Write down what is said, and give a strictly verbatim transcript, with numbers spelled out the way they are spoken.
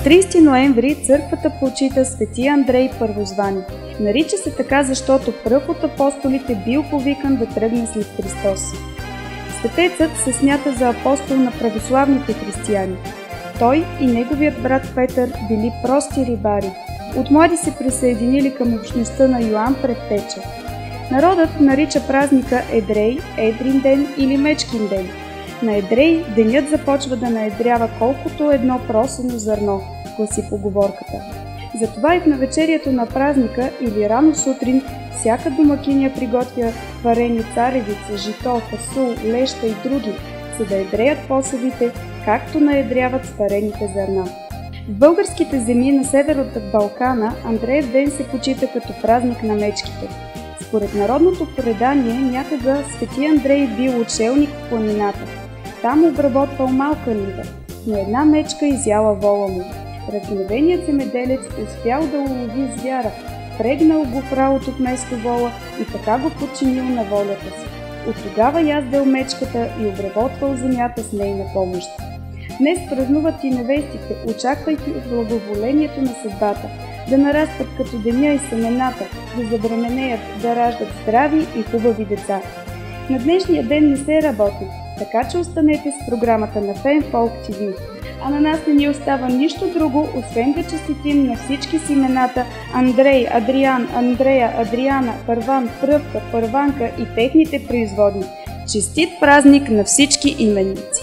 тридесети ноември църквата почита свети Андрей Първозвани. Нарича се така, защото пръв от апостолите бил повикан да тръгне след Христос. Светецът се смята за апостол на православните християни. Той и неговият брат Петър били прости рибари. От млади се присъединили към общността на Йоан Предтеча. Народът нарича празника Едрей, Едрин ден или Мечкин ден. На Едрей денят започва да наедрява колкото едно просено зърно, гласи поговорката. Затова и в навечерието на празника или рано сутрин всяка домакиня приготвя варени царевица, жито, фасул, леща и други, за да едреят посевите, както наедряват сварените зърна. В българските земи на север от Балкана Андреев ден се почита като празник на мечките. Според народното предание някога свети Андрей бил отшелник в планината. Там обработвал малка нива, но една мечка изяла вола му. Разгневеният земеделец успял да улови звяра, прегнал го в работо вместо вола и така го подчинил на волята си. От тогава яздел мечката и обработвал земята с нейна помощ. Днес празнуват и невестите, очаквайки благоволението на съдбата, да нарастват като деня и семената, да забременеят, да раждат здрави и хубави деца. На днешния ден не се работи, така че останете с програмата на Фен Фолк Ти Ви. А на нас не ни остава нищо друго, освен да честитим на всички с имената Андрей, Адриан, Андрея, Адриана, Първан, Пръвка, Първанка и техните производни. Честит празник на всички именици!